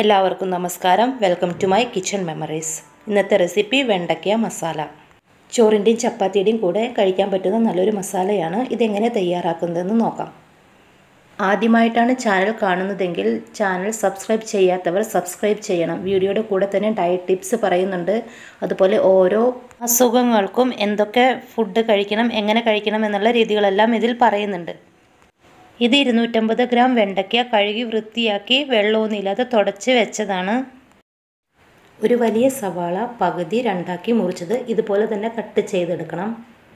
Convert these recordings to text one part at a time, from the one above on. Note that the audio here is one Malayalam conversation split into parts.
എല്ലാവർക്കും നമസ്കാരം. Welcome to my kitchen memories. ഇന്നത്തെ റെസിപ്പി വെണ്ടയ്ക്ക മസാല. ചോറിൻ്റെയും ചപ്പാത്തിയുടെയും കൂടെ കഴിക്കാൻ പറ്റുന്ന നല്ലൊരു മസാലയാണ്. ഇതെങ്ങനെ തയ്യാറാക്കുന്നതെന്ന് നോക്കാം. ആദ്യമായിട്ടാണ് ചാനൽ കാണുന്നതെങ്കിൽ ചാനൽ സബ്സ്ക്രൈബ് ചെയ്യാത്തവർ സബ്സ്ക്രൈബ് ചെയ്യണം. വീഡിയോയുടെ കൂടെ തന്നെ ഡയറ്റ് ടിപ്സ് പറയുന്നുണ്ട്. അതുപോലെ ഓരോ അസുഖങ്ങൾക്കും എന്തൊക്കെ ഫുഡ് കഴിക്കണം, എങ്ങനെ കഴിക്കണം എന്നുള്ള രീതികളെല്ലാം ഇതിൽ പറയുന്നുണ്ട്. ഇത് 250 ഗ്രാം വെണ്ടയ്ക്ക കഴുകി വൃത്തിയാക്കി വെള്ളമൊന്നുമില്ലാതെ തുടച്ച് വെച്ചതാണ്. ഒരു വലിയ സവാള പകുതി രണ്ടാക്കി മുറിച്ചത് ഇതുപോലെ തന്നെ കട്ട് ചെയ്തെടുക്കണം.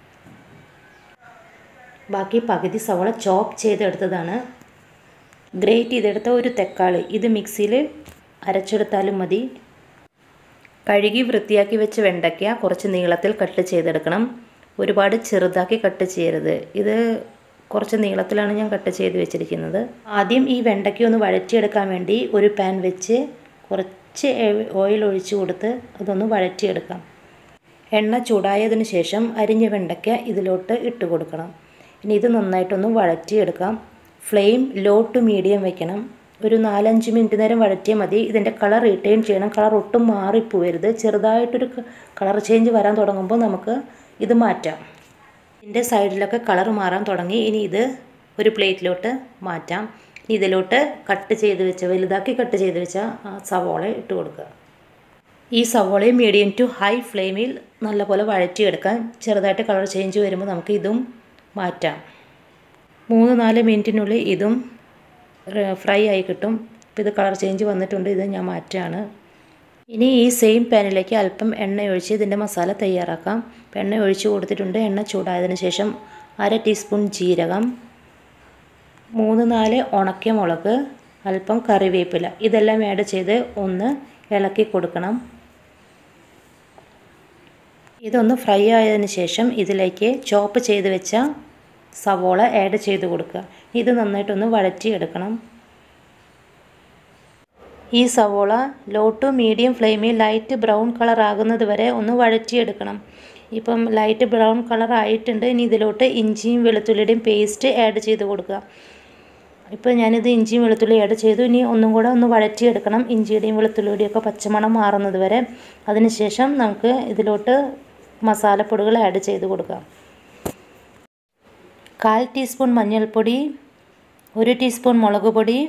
ബാക്കി പകുതി സവാള ചോപ്പ് ചെയ്തെടുത്തതാണ്. ഗ്രേറ്റ് ചെയ്തെടുത്ത ഒരു തക്കാളി, ഇത് മിക്സിയിൽ അരച്ചെടുത്താലും മതി. കഴുകി വൃത്തിയാക്കി വെച്ച വെണ്ടയ്ക്ക കുറച്ച് നീളത്തിൽ കട്ട് ചെയ്തെടുക്കണം. ഒരുപാട് ചെറുതാക്കി കട്ട് ചെയ്യരുത്. ഇത് കുറച്ച് നീളത്തിലാണ് ഞാൻ കട്ട് ചെയ്ത് വെച്ചിരിക്കുന്നത്. ആദ്യം ഈ വെണ്ടയ്ക്ക ഒന്ന് വഴറ്റിയെടുക്കാൻ വേണ്ടി ഒരു പാൻ വെച്ച് കുറച്ച് ഓയിൽ ഒഴിച്ച് കൊടുത്ത് അതൊന്ന് വഴറ്റിയെടുക്കാം. എണ്ണ ചൂടായതിന് ശേഷം അരിഞ്ഞ വെണ്ടയ്ക്ക ഇതിലോട്ട് ഇട്ട് കൊടുക്കണം. ഇനി ഇത് നന്നായിട്ടൊന്ന് വഴറ്റിയെടുക്കാം. ഫ്ലെയിം ലോ ടു മീഡിയം വെക്കണം. ഒരു 4-5 മിനിറ്റ് നേരം വഴറ്റിയാൽ മതി. ഇതിൻ്റെ കളർ റിട്ടേൺ ചെയ്യണം. കളർ ഒട്ടും മാറിപ്പോവരുത്. ചെറുതായിട്ടൊരു കളർ ചേഞ്ച് വരാൻ തുടങ്ങുമ്പോൾ നമുക്ക് ഇത് മാറ്റാം. ഇതിൻ്റെ സൈഡിലൊക്കെ കളർ മാറാൻ തുടങ്ങി. ഇനി ഇത് ഒരു പ്ലേറ്റിലോട്ട് മാറ്റാം. ഇതിലോട്ട് കട്ട് ചെയ്ത് വെച്ച വലുതാക്കി കട്ട് ചെയ്ത് വെച്ച സവോള ഇട്ട് കൊടുക്കുക. ഈ സവോളയും മീഡിയം ടു ഹൈ ഫ്ലെയിമിൽ നല്ലപോലെ വഴറ്റിയെടുക്കാം. ചെറുതായിട്ട് കളർ ചേഞ്ച് വരുമ്പോൾ നമുക്ക് ഇതും മാറ്റാം. 3-4 മിനിറ്റിനുള്ളിൽ ഇതും ഫ്രൈ ആയി കിട്ടും. ഇപ്പോൾ ഇത് കളർ ചേഞ്ച് വന്നിട്ടുണ്ട്. ഇത് ഞാൻ മാറ്റാണ്. ഇനി ഈ സെയിം പാനിലേക്ക് അല്പം എണ്ണ ഒഴിച്ച് ഇതിൻ്റെ മസാല തയ്യാറാക്കാം. എണ്ണ ഒഴിച്ച് കൊടുത്തിട്ടുണ്ട്. എണ്ണ ചൂടായതിനു ശേഷം 1/2 ടീസ്പൂൺ ജീരകം, 3-4 ഉണക്കമുളക്, അല്പം കറിവേപ്പില ഇതെല്ലാം ആഡ് ചെയ്ത് ഒന്ന് ഇളക്കി കൊടുക്കണം. ഇതൊന്ന് ഫ്രൈ ആയതിനു ശേഷം ഇതിലേക്ക് ചോപ്പ് ചെയ്ത് വെച്ച സവോള ആഡ് ചെയ്ത് കൊടുക്കുക. ഇത് നന്നായിട്ടൊന്ന് വഴറ്റിയെടുക്കണം. ഈ സവോള ലോ ടു മീഡിയം ഫ്ലെയിമിൽ ലൈറ്റ് ബ്രൗൺ കളർ ആകുന്നത് വരെ ഒന്ന് വഴറ്റിയെടുക്കണം. ഇപ്പം ലൈറ്റ് ബ്രൗൺ കളർ ആയിട്ടുണ്ട്. ഇനി ഇതിലോട്ട് ഇഞ്ചിയും വെളുത്തുള്ളിയുടെയും പേസ്റ്റ് ആഡ് ചെയ്ത് കൊടുക്കുക. ഇപ്പോൾ ഞാനിത് ഇഞ്ചിയും വെളുത്തുള്ളി ആഡ് ചെയ്തു. ഇനി ഒന്നും കൂടെ ഒന്ന് വഴറ്റിയെടുക്കണം. ഇഞ്ചിയുടെയും വെളുത്തുള്ളിയുടെയും ഒക്കെ പച്ചമണം മാറുന്നത് വരെ. അതിനുശേഷം നമുക്ക് ഇതിലോട്ട് മസാലപ്പൊടികൾ ആഡ് ചെയ്ത് കൊടുക്കാം. 1/4 ടീസ്പൂൺ മഞ്ഞൾപ്പൊടി, 1 ടീസ്പൂൺ മുളക് പൊടി,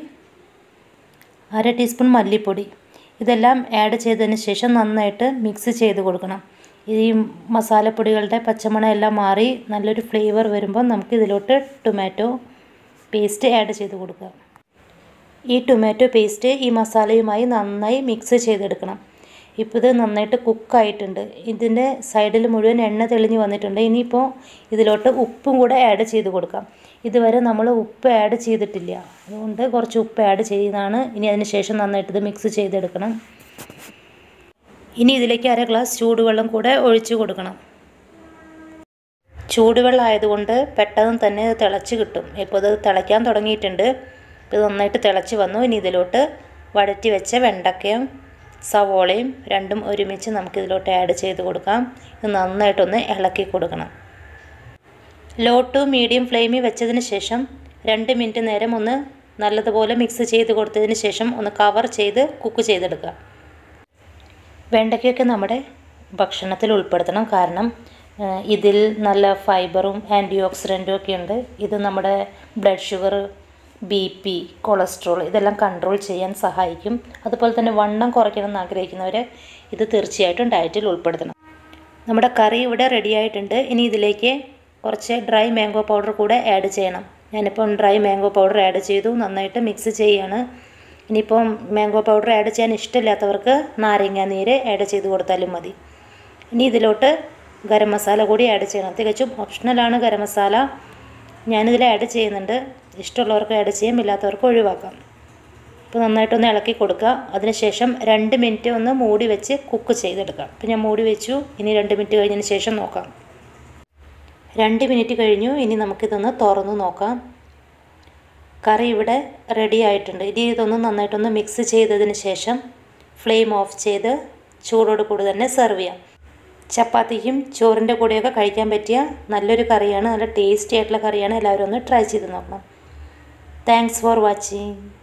1/2 ടീസ്പൂൺ മല്ലിപ്പൊടി ഇതെല്ലാം ആഡ് ചെയ്തതിന് ശേഷം നന്നായിട്ട് മിക്സ് ചെയ്ത് കൊടുക്കണം. ഈ മസാലപ്പൊടികളുടെ പച്ചമണം എല്ലാം മാറി നല്ലൊരു ഫ്ലേവർ വരുമ്പോൾ നമുക്ക് ഇതിലോട്ട് ടൊമാറ്റോ പേസ്റ്റ് ആഡ് ചെയ്ത് കൊടുക്കുക. ഈ ടൊമാറ്റോ പേസ്റ്റ് ഈ മസാലയുമായി നന്നായി മിക്സ് ചെയ്തെടുക്കണം. ഇപ്പോൾ ഇത് നന്നായിട്ട് കുക്കായിട്ടുണ്ട്. ഇതിൻ്റെ സൈഡിൽ മുഴുവൻ എണ്ണ തെളിഞ്ഞ് വന്നിട്ടുണ്ട്. ഇനിയിപ്പോൾ ഇതിലോട്ട് ഉപ്പും കൂടെ ആഡ് ചെയ്ത് കൊടുക്കാം. ഇതുവരെ നമ്മൾ ഉപ്പ് ആഡ് ചെയ്തിട്ടില്ല. അതുകൊണ്ട് കുറച്ച് ഉപ്പ് ആഡ് ചെയ്യുന്നതാണ്. ഇനി അതിന് ശേഷം നന്നായിട്ട് ഇത് മിക്സ് ചെയ്തെടുക്കണം. ഇനി ഇതിലേക്ക് 1/2 ഗ്ലാസ് ചൂടുവെള്ളം കൂടെ ഒഴിച്ച് കൊടുക്കണം. ചൂടുവെള്ളം ആയതുകൊണ്ട് പെട്ടെന്ന് തന്നെ ഇത് തിളച്ച് കിട്ടും. ഇപ്പോൾ ഇത് തിളയ്ക്കാൻ തുടങ്ങിയിട്ടുണ്ട്. ഇത് നന്നായിട്ട് തിളച്ച് വന്നു. ഇനി ഇതിലോട്ട് വഴറ്റി വെച്ച വെണ്ടയ്ക്കയും സവോളയും രണ്ടും ഒരുമിച്ച് നമുക്കിതിലോട്ട് ആഡ് ചെയ്ത് കൊടുക്കാം. ഇത് നന്നായിട്ടൊന്ന് ഇളക്കി കൊടുക്കണം. ലോ ടു മീഡിയം ഫ്ലെയിമിൽ വെച്ചതിന് ശേഷം 2 മിനിറ്റ് നേരം ഒന്ന് നല്ലതുപോലെ മിക്സ് ചെയ്ത് കൊടുത്തതിന് ശേഷം ഒന്ന് കവർ ചെയ്ത് കുക്ക് ചെയ്തെടുക്കുക. വെണ്ടയ്ക്കൊക്കെ നമ്മുടെ ഭക്ഷണത്തിൽ ഉൾപ്പെടുത്തണം. കാരണം ഇതിൽ നല്ല ഫൈബറും ആൻറ്റി ഓക്സിഡൻറ്റും ഒക്കെ ഉണ്ട്. ഇത് നമ്മുടെ ബ്ലഡ് ഷുഗർ, BP, കൊളസ്ട്രോൾ ഇതെല്ലാം കൺട്രോൾ ചെയ്യാൻ സഹായിക്കും. അതുപോലെ തന്നെ വണ്ണം കുറയ്ക്കണം എന്ന് ആഗ്രഹിക്കുന്നവർ ഇത് തീർച്ചയായിട്ടും ഡയറ്റിൽ ഉൾപ്പെടുത്തണം. നമ്മുടെ കറി ഇവിടെ റെഡി ആയിട്ടുണ്ട്. ഇനി ഇതിലേക്ക് കുറച്ച് ഡ്രൈ മാംഗോ പൗഡർ കൂടെ ആഡ് ചെയ്യണം. ഞാനിപ്പം ഡ്രൈ മാംഗോ പൗഡർ ആഡ് ചെയ്തു. നന്നായിട്ട് മിക്സ് ചെയ്യാണ്. ഇനിയിപ്പം മാംഗോ പൗഡർ ആഡ് ചെയ്യാൻ ഇഷ്ടമില്ലാത്തവർക്ക് നാരങ്ങ നീര് ആഡ് ചെയ്ത് കൊടുത്താലും മതി. ഇനി ഇതിലോട്ട് ഗരം മസാല കൂടി ആഡ് ചെയ്യണം. തികച്ചും ഓപ്ഷണലാണ് ഗരം മസാല. ഞാനിതിൽ ആഡ് ചെയ്യുന്നുണ്ട്. ഇഷ്ടമുള്ളവർക്ക് ആഡ് ചെയ്യാം, ഇല്ലാത്തവർക്ക് ഒഴിവാക്കാം. ഇപ്പോൾ നന്നായിട്ടൊന്ന് ഇളക്കി കൊടുക്കുക. അതിനുശേഷം 2 മിനിറ്റ് ഒന്ന് മൂടി വെച്ച് കുക്ക് ചെയ്തെടുക്കാം. ഇപ്പോൾ ഞാൻ മൂടി വെച്ചു. ഇനി 2 മിനിറ്റ് കഴിഞ്ഞതിന് ശേഷം നോക്കാം. 2 മിനിറ്റ് കഴിഞ്ഞു. ഇനി നമുക്കിതൊന്ന് തുറന്ന് നോക്കാം. കറി ഇവിടെ റെഡി ആയിട്ടുണ്ട്. ഇനി ഇതൊന്ന് നന്നായിട്ടൊന്ന് മിക്സ് ചെയ്തതിന് ശേഷം ഫ്ലെയിം ഓഫ് ചെയ്ത് ചൂടോട് കൂടി തന്നെ സെർവ് ചെയ്യാം. ചപ്പാത്തിക്കും ചോറിൻ്റെ കൂടെയൊക്കെ കഴിക്കാൻ പറ്റിയ നല്ലൊരു കറിയാണ്. നല്ല ടേസ്റ്റി ആയിട്ടുള്ള കറിയാണ്. എല്ലാവരും ഒന്ന് ട്രൈ ചെയ്ത് നോക്കണം. Thanks for watching.